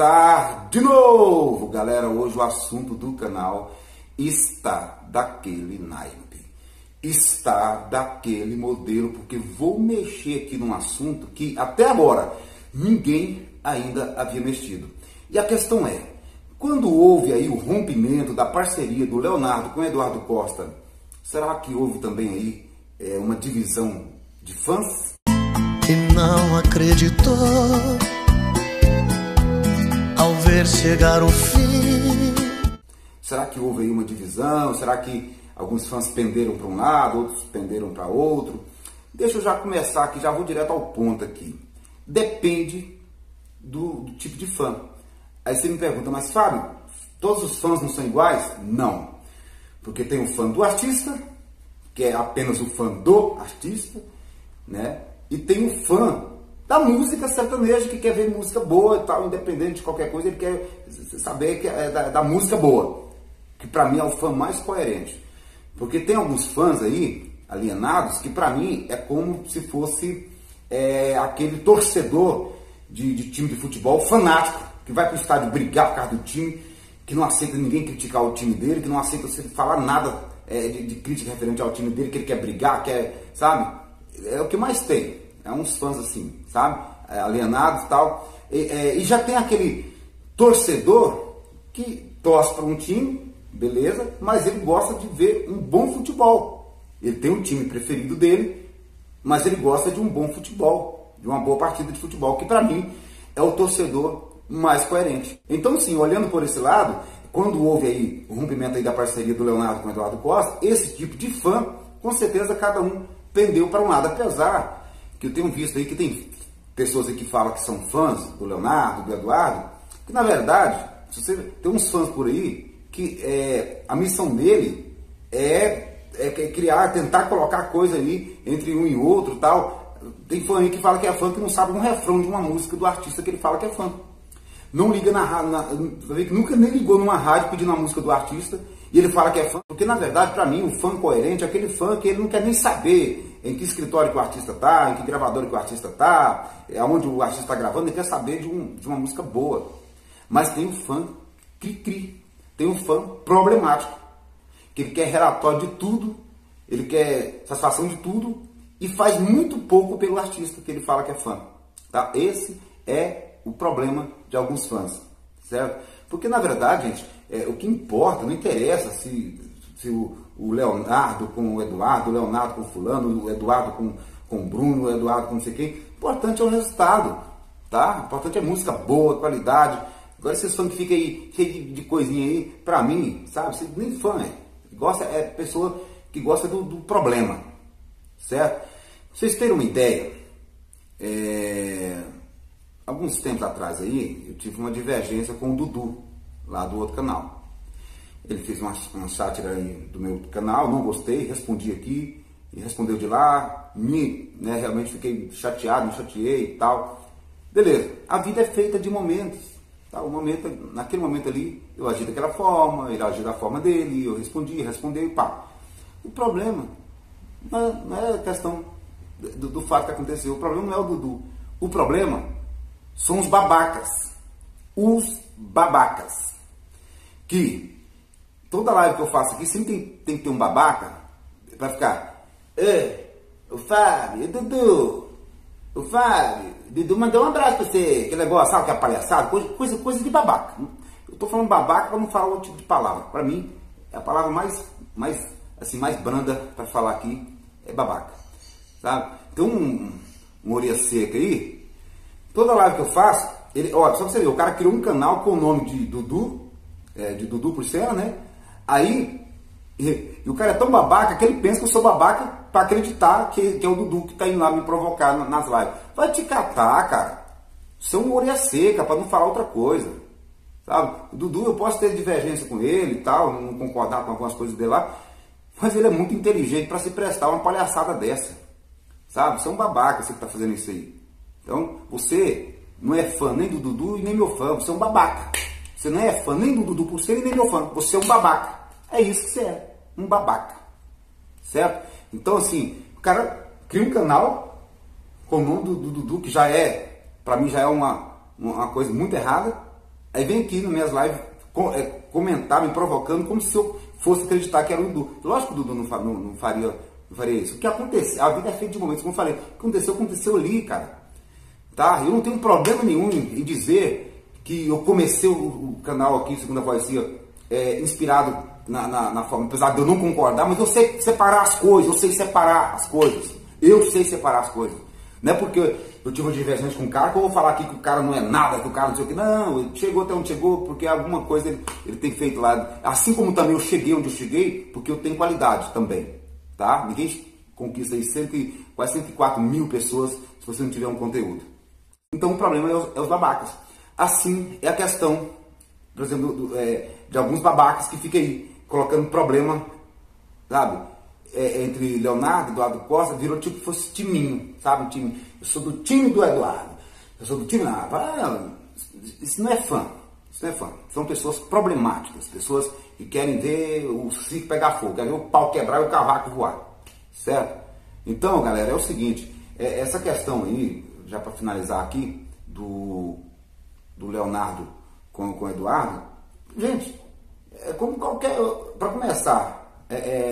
começar de novo, galera. Hoje o assunto do canal está daquele naipe, está daquele modelo, porque vou mexer aqui num assunto que até agora ninguém ainda havia mexido. E a questão é, quando houve aí o rompimento da parceria do Leonardo com o Eduardo Costa, será que houve também aí uma divisão de fãs? E não acreditou ao ver chegar o fim. Será que houve aí uma divisão? Será que alguns fãs penderam para um lado, outros penderam para outro? Deixa eu já começar aqui, já vou direto ao ponto aqui. Depende do tipo de fã. Aí você me pergunta, mas Fábio, todos os fãs não são iguais? Não. Porque tem o fã do artista, que é apenas o fã do artista, né? E tem o fã da música sertaneja, que quer ver música boa e tal, independente de qualquer coisa, ele quer saber que é da música boa. Que pra mim é o fã mais coerente. Porque tem alguns fãs aí, alienados, que pra mim é como se fosse aquele torcedor de time de futebol fanático, que vai pro estádio brigar por causa do time, que não aceita ninguém criticar o time dele, que não aceita você falar nada de crítica referente ao time dele, que ele quer brigar, sabe? É o que mais tem. É uns fãs assim, sabe? Alienados e tal. E já tem aquele torcedor que torce para um time, beleza, mas ele gosta de ver um bom futebol. Ele tem um time preferido dele, mas ele gosta de um bom futebol, de uma boa partida de futebol, que para mim é o torcedor mais coerente. Então, sim, olhando por esse lado, quando houve aí o rompimento aí da parceria do Leonardo com o Eduardo Costa, esse tipo de fã, com certeza cada um pendeu para um lado, apesar que eu tenho visto aí que tem pessoas aí que falam que são fãs do Leonardo, do Eduardo, que na verdade, tem uns fãs por aí que a missão dele é criar, tentar colocar coisa ali entre um e outro e tal. Tem fã aí que fala que é fã, que não sabe um refrão de uma música do artista que ele fala que é fã. Não liga na rádio, nunca nem ligou numa rádio pedindo a música do artista e ele fala que é fã. Porque na verdade, para mim, o fã coerente é aquele fã que ele não quer nem saber em que escritório que o artista tá, em que gravador que o artista tá, aonde o artista está gravando, ele quer saber de uma música boa. Mas tem o fã cri-cri, tem o fã problemático, que ele quer relatório de tudo, ele quer satisfação de tudo e faz muito pouco pelo artista que ele fala que é fã. Tá? Esse é o problema de alguns fãs, certo? Porque na verdade, gente, o que importa, não interessa se o Leonardo com o Eduardo, o Leonardo com o fulano, o Eduardo com o Bruno, o Eduardo com não sei quem. O importante é o resultado, tá? O importante é música boa, qualidade. Agora esses fãs que ficam aí, cheio de coisinha aí, pra mim, sabe? Você nem fã é pessoa que gosta do problema, certo? Pra vocês terem uma ideia, alguns tempos atrás aí, eu tive uma divergência com o Dudu, lá do outro canal. Ele fez uma sátira aí do meu canal, não gostei, respondi aqui, e respondeu de lá, realmente fiquei chateado, me chateei e tal. Beleza, a vida é feita de momentos, tá? Naquele momento ali, eu agi daquela forma, ele agiu da forma dele, eu respondeu e pá. O problema não é a questão do fato que aconteceu, o problema não é o Dudu, o problema são os babacas, que toda live que eu faço aqui sempre tem que ter um babaca para ficar, o Fábio, o Dudu mandou um abraço pra você, aquele negócio, sabe que é palhaçada, coisa de babaca. Eu tô falando babaca para não falar outro tipo de palavra. Para mim, é a palavra mais branda para falar aqui, é babaca, sabe? Então, um orelha seca aí, toda live que eu faço, olha, só pra você ver, o cara criou um canal com o nome de Dudu, de Dudu Porcela, né? Aí, e o cara é tão babaca que ele pensa que eu sou babaca para acreditar que é o Dudu que tá indo lá me provocar nas lives. Vai te catar, cara. Você é um orelha seca, para não falar outra coisa. Sabe? O Dudu, eu posso ter divergência com ele e tal, não concordar com algumas coisas dele lá, mas ele é muito inteligente para se prestar uma palhaçada dessa. Sabe? Você é um babaca, você que tá fazendo isso aí. Então, você não é fã nem do Dudu e nem meu fã, você é um babaca. Você não é fã nem do Dudu Porcela e nem meu fã, você é um babaca. É isso que você é, um babaca. Certo? Então, assim, o cara cria um canal com o nome do Dudu, que já pra mim já é uma coisa muito errada, Aí vem aqui nas minhas lives comentar, me provocando, como se eu fosse acreditar que era o Dudu. Lógico que o Dudu não faria isso. O que aconteceu? A vida é feita de momentos, como eu falei. O que aconteceu ali, cara. Tá? Eu não tenho problema nenhum em dizer que eu comecei o canal aqui, Segunda Voicia, inspirado na forma, apesar de eu não concordar, mas eu sei separar as coisas, Não é porque eu tive uma divergência com o cara que eu vou falar aqui que o cara não é nada, que o cara não sei o que. Não, chegou até onde chegou porque alguma coisa ele tem feito lá. Assim como também eu cheguei onde eu cheguei, porque eu tenho qualidade também. Tá? Ninguém conquista aí quase 104 mil pessoas se você não tiver um conteúdo. Então o problema é os babacas. Assim é a questão, por exemplo, de alguns babacas que ficam aí colocando problema, sabe? Entre Leonardo e Eduardo Costa, virou tipo que fosse timinho, sabe? Time. Eu sou do time do Eduardo, eu sou do time... Isso não é fã, São pessoas problemáticas, pessoas que querem ver o circo pegar fogo, querem ver o pau quebrar e o cavaco voar, certo? Então, galera, é o seguinte, essa questão aí, já para finalizar aqui, do Leonardo com o Eduardo, gente, é como qualquer... Para começar,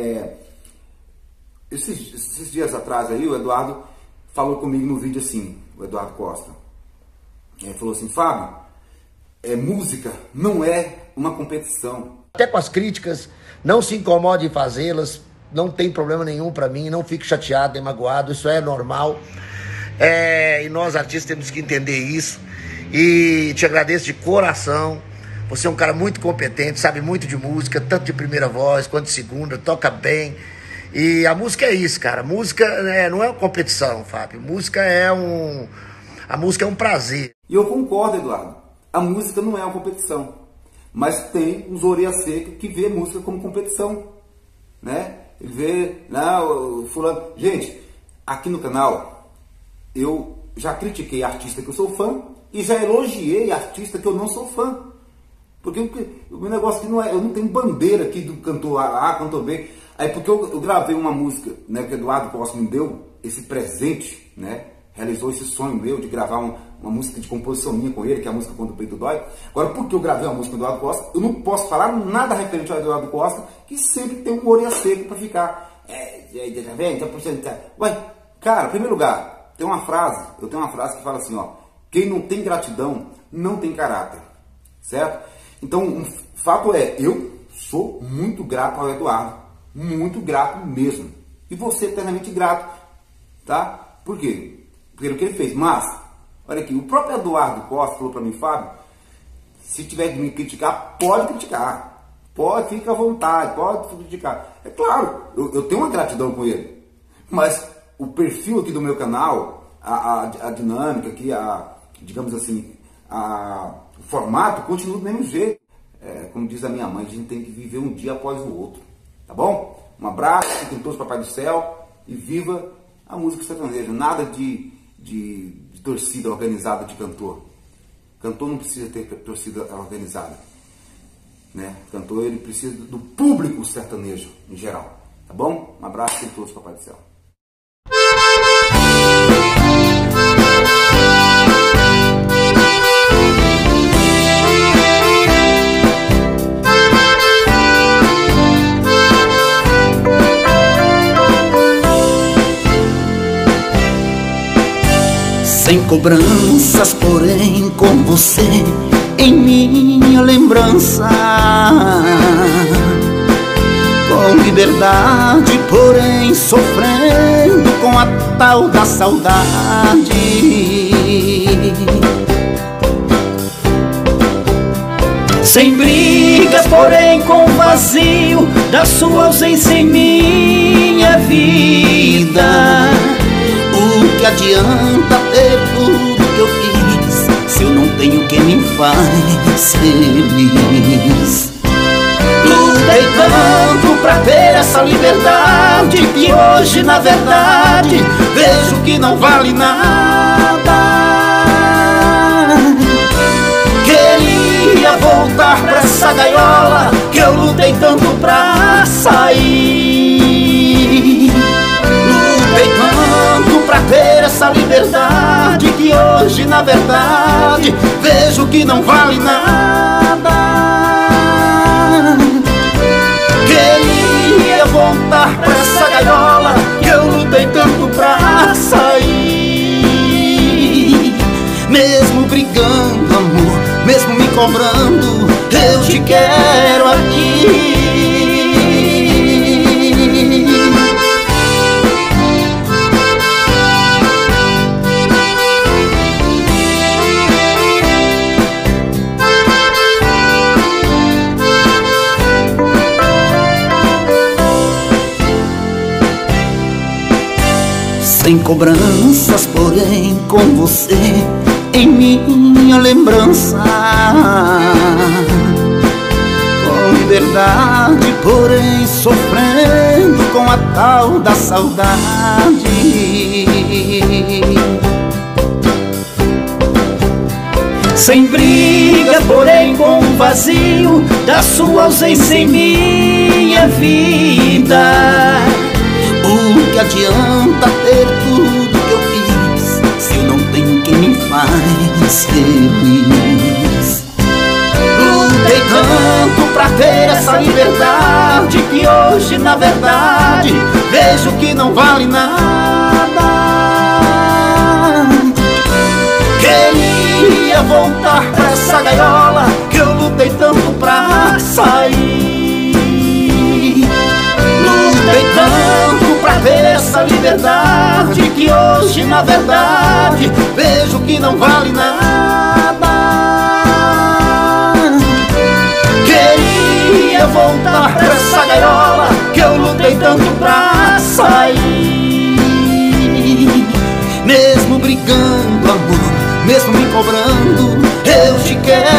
esses dias atrás aí, o Eduardo falou comigo no vídeo assim, o Eduardo Costa. Ele falou assim, Fábio, música não é uma competição. Até com as críticas, não se incomode em fazê-las, não tem problema nenhum pra mim, não fique chateado nem magoado, isso é normal. E nós artistas temos que entender isso. E te agradeço de coração. Você é um cara muito competente, sabe muito de música, tanto de primeira voz quanto de segunda, toca bem. E a música é isso, cara. Música não é uma competição, Fábio. A música é um prazer. E eu concordo, Eduardo. A música não é uma competição. Mas tem uns orelha seca que vê a música como competição. Né? Ele vê... fulano... Gente, aqui no canal, eu já critiquei artista que eu sou fã e já elogiei artista que eu não sou fã. Porque o meu negócio aqui não é... Eu não tenho bandeira aqui do cantor A, cantor B... Aí porque eu gravei uma música, né, que o Eduardo Costa me deu esse presente, né, realizou esse sonho meu de gravar uma música de composição minha com ele, que é a música Quando o Peito Dói. Agora, porque eu gravei uma música do Eduardo Costa, eu não posso falar nada referente ao Eduardo Costa, que sempre tem um orelha seca para ficar, tá vendo? Ué, cara, em primeiro lugar, eu tenho uma frase que fala assim, ó, quem não tem gratidão não tem caráter, certo? Então, o fato é, eu sou muito grato ao Eduardo. Muito grato mesmo. E você eternamente grato. Tá? Por quê? Pelo que ele fez. Mas, olha aqui, o próprio Eduardo Costa falou para mim, Fábio, se tiver de me criticar, pode criticar. Pode, fica à vontade, pode criticar. É claro, eu tenho uma gratidão com ele. Mas o perfil aqui do meu canal, a dinâmica aqui, digamos assim, o formato continua do mesmo jeito. Como diz a minha mãe, a gente tem que viver um dia após o outro. Tá bom? Um abraço, fiquem todos Papai do Céu e viva a música sertaneja. Nada de torcida organizada de cantor. Cantor não precisa ter torcida organizada. Né? Cantor, ele precisa do público sertanejo em geral. Tá bom? Um abraço, fiquem todos Papai do Céu. Sem cobranças, porém com você em minha lembrança, com liberdade, porém sofrendo com a tal da saudade. Sem brigas, porém com o vazio da sua ausência em minha vida. O que adianta ter tudo que eu fiz se eu não tenho quem me faz feliz? Lutei tanto pra ter essa liberdade que hoje, na verdade, vejo que não vale nada. Queria voltar pra essa gaiola que eu lutei tanto pra sair. Lutei tanto pra pra ter essa liberdade que hoje na verdade vejo que não vale nada. Queria voltar pra essa gaiola que eu lutei tanto pra sair. Mesmo brigando, amor, mesmo me cobrando, eu te quero aqui. Sem cobranças, porém com você em minha lembrança, com liberdade, porém sofrendo com a tal da saudade. Sem briga, porém com o vazio da sua ausência em minha vida. O que adianta ter tudo que eu fiz se eu não tenho quem me faz feliz? Lutei tanto pra ter essa liberdade que hoje na verdade vejo que não vale nada. Queria voltar pra essa gaiola que eu lutei tanto pra sair. Lutei tanto pra ter essa liberdade que hoje na verdade vejo que não vale nada. Queria voltar pra essa gaiola que eu lutei tanto pra sair. Mesmo brigando, amor, mesmo me cobrando, eu te quero